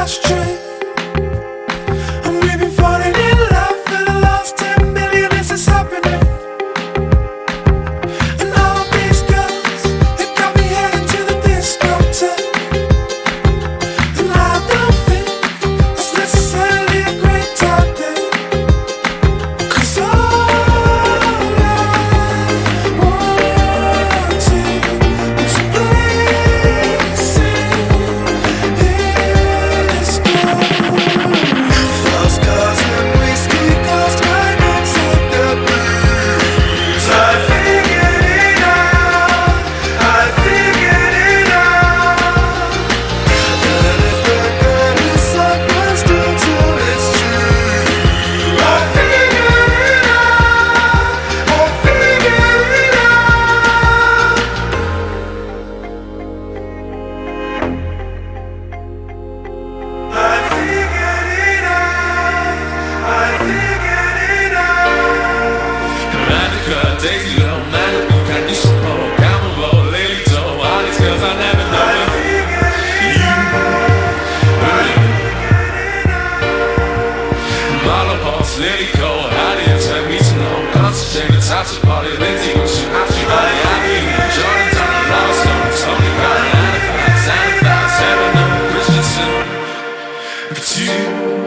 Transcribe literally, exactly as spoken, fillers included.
ashtray. And we've been falling in love for the last ten million. This is happening. And all these girls, they got me heading to the discotheque. And I don't think that's necessarily a great tactic. 'Cause all I want to is a place in this girl. Fast cars and whiskey cars, my nights in the blues. I figured it out, I figured it out. And if the girl is like must do till it's true. I figured it out, I figured it out. I figured it out, I figured it out. Monica, Daisy, little Malibu, Candy Sopo, Camel, Lily Toe, all these girls I never know. I figured it Marla Post, Lily Cole, how do you expect me to know? Concentrate, Natasha, Polly, Lindsay, Gucci, Ashley, Molly, Abby, Jordan, Tony, Lost Stone, Tony, Garden, Anna, Santa Fe, Sarah, no, Christensen. But you